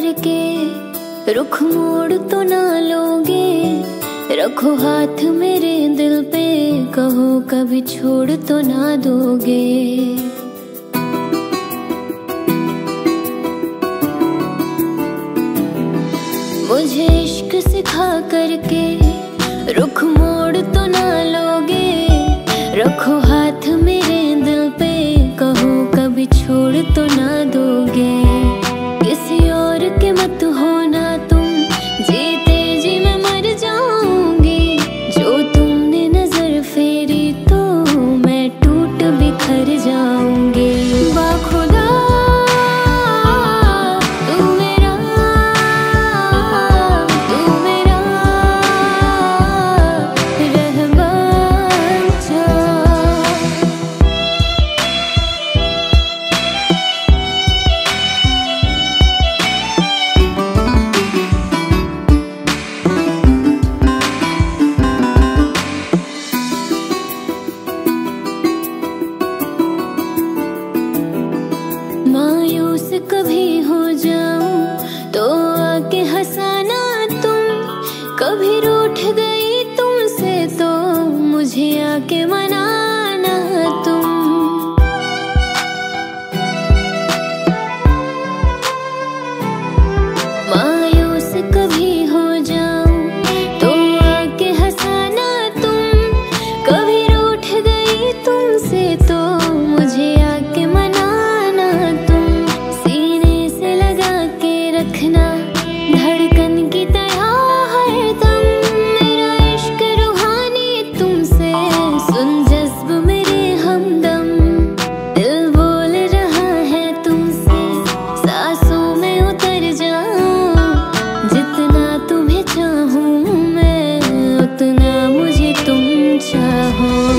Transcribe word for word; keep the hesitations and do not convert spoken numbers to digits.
करके रुख मोड़ तो ना लोगे, रखो हाथ मेरे दिल पे, कहो कभी छोड़ तो ना दोगे। मुझे इश्क सिखा करके रुख मोड़ तो ना लोगे, रखो हाथ मेरे दिल पे, कहो कभी छोड़ तो ना दोगे। किसी और के मत होना तुम, जीते जी मैं मर जाऊंगी। जो तुमने नजर फेरी तो मैं टूट बिखर जाऊंगी। बाखुदा तू मेरा, तू मेरा रहमान जा। मायूस कभी हो जाऊं तो आके हंसाना तुम, कभी रूठ गई तुमसे तो मुझे आके मनाना तुम। मायूस कभी हो जाऊं तो आके हंसाना तुम, कभी रूठ गई तुमसे तो मुझे आके मनाना तुम। सीने से लगा के रखना धड़कन की तरह हरदम, मेरा इश्क रूहानी तुमसे सुन जज्ब मेरे हमदम। दिल बोल रहा है तुमसे सांसों में उतर जाऊं, जितना तुम्हें चाहूं मैं उतना मुझे तुम चाहो।